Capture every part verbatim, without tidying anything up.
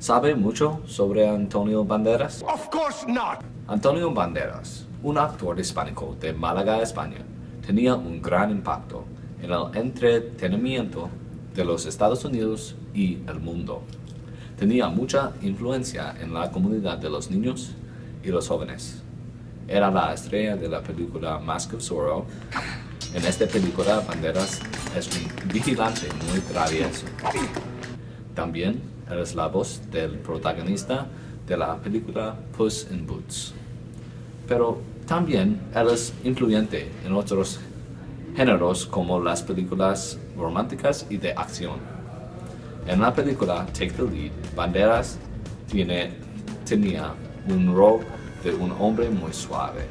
¿Sabe mucho sobre Antonio Banderas? Of course not. Antonio Banderas, un actor hispánico de Málaga, España, tenía un gran impacto en el entretenimiento de los Estados Unidos y el mundo. Tenía mucha influencia en la comunidad de los niños y los jóvenes. Era la estrella de la película Mask of Zorro. En esta película, Banderas es un vigilante muy travieso. También es la voz del protagonista de la película Puss in Boots. Pero también él es influyente en otros géneros como las películas románticas y de acción. En la película Take the Lead, Banderas tiene, tenía un rol de un hombre muy suave.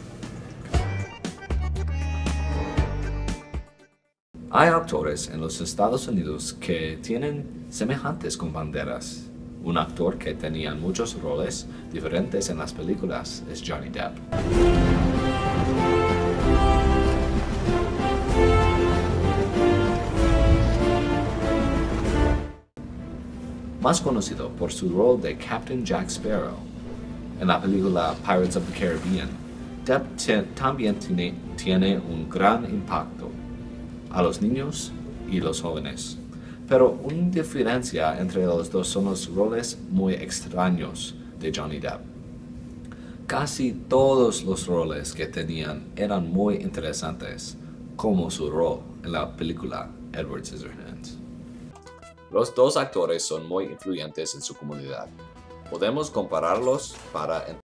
Hay actores en los Estados Unidos que tienen semejantes con Banderas. Un actor que tenía muchos roles diferentes en las películas es Johnny Depp. Más conocido por su rol de Captain Jack Sparrow en la película Pirates of the Caribbean, Depp también tiene, tiene un gran impacto a los niños y los jóvenes. Pero una diferencia entre los dos son los roles muy extraños de Johnny Depp. Casi todos los roles que tenían eran muy interesantes, como su rol en la película Edward Scissorhands. Los dos actores son muy influyentes en su comunidad. Podemos compararlos para